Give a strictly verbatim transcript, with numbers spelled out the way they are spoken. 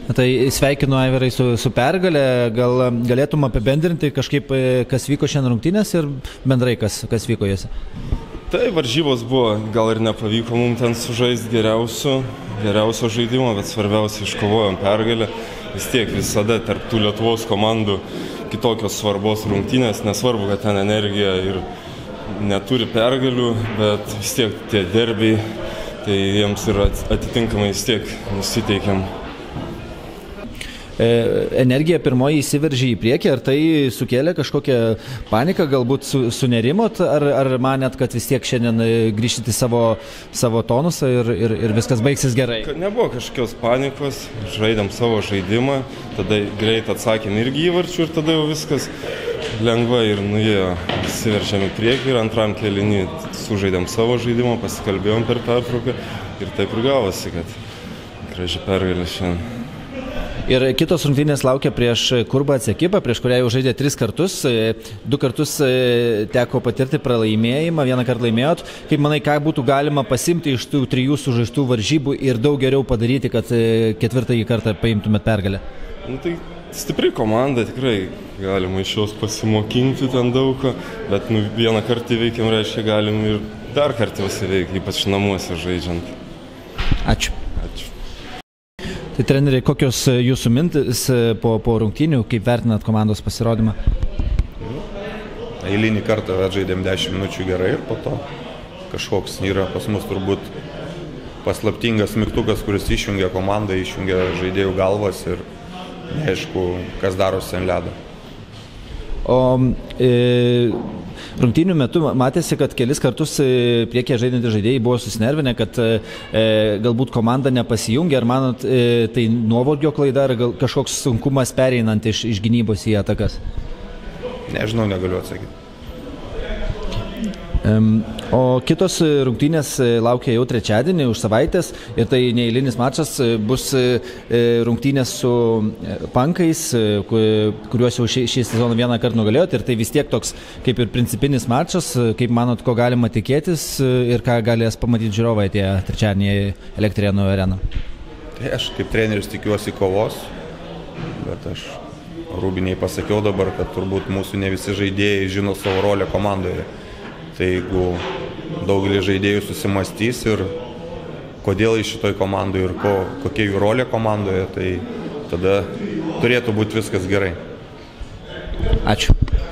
Tai sveikinu, Aivarai, su, su pergalė. Gal galėtum apibendrinti kažkaip, kas vyko šiandien rungtynės ir bendrai, kas, kas vyko jose? Tai varžybos buvo, gal ir nepavyko mums ten sužaisti geriausio, geriausio žaidimo, bet svarbiausia iškovojom pergalę. Vis tiek visada tarp tų Lietuvos komandų kitokios svarbos rungtynės, nesvarbu, kad ten energija ir neturi pergalių, bet vis tiek tie derbiai, tai jiems ir atitinkamai vis tiek nusiteikiam. Energija pirmoji įsiveržė į priekį, ar tai sukėlė kažkokią paniką, galbūt su, sunerimot, ar, ar manėt, kad vis tiek šiandien grįžti savo, savo tonusą ir, ir, ir viskas baigsis gerai? Nebuvo kažkokios panikos, žaidėm savo žaidimą, tada greit atsakėm irgi įvarčių ir tada jau viskas lengva ir nuėjo, įsiveržėm į priekį ir antram kėlinį sužaidėm savo žaidimą, pasikalbėjom per pertrauką ir taip ir gavosi, kad graži pergalė šiandien. Ir kitos rungtynės laukia prieš Kurbats ekipą, prieš kurią jau žaidė tris kartus. Du kartus teko patirti pralaimėjimą, vieną kartą laimėjot. Kaip manai, ką būtų galima pasimti iš tų trijų sužaistų varžybų ir daug geriau padaryti, kad ketvirtąjį kartą paimtumėt pergalę? Nu, tai stipri komanda, tikrai galima iš jos pasimokinti ten daug ko, bet nu, vieną kartą įveikiam, reiškia, galim ir dar kartą įveikti, ypač namuose žaidžiant. Ačiū. Tai treneriai, kokios jūsų mintis po, po rungtynių, kaip vertinat komandos pasirodymą? Eilinį kartą žaidėm dešimt minučių gerai ir po to kažkoks yra pas mus turbūt paslaptingas mygtukas, kuris išjungia komandą, išjungia žaidėjų galvas ir neaišku, kas darosi ant ledo. O e, rungtynių metu matėsi, kad kelis kartus priekyje žaidintys žaidėjai buvo susinervinę, kad e, galbūt komanda nepasijungia. Ar manot, e, tai nuovargio klaida, ar gal kažkoks sunkumas pereinant iš, iš gynybos į atakas? Nežinau, negaliu atsakyti. O kitos rungtynės laukia jau trečiadienį už savaitės ir tai neeilinis mačas, bus rungtynės su Pankais, kuriuos jau šį, šį sezoną vieną kartą nugalėjot, ir tai vis tiek toks kaip ir principinis mačas. Kaip manot, ko galima tikėtis ir ką galės pamatyti žiūrovai tie trečiadienį Elektrėnų areną? Tai aš kaip treneris tikiuosi kovos, bet aš Rūbiniai pasakiau dabar, kad turbūt mūsų ne visi žaidėjai žino savo rolę komandoje. Tai jeigu daugelį žaidėjų susimastys ir kodėl iš šitoj komandoje ir ko, kokia jų rolė komandoje, tai tada turėtų būti viskas gerai. Ačiū.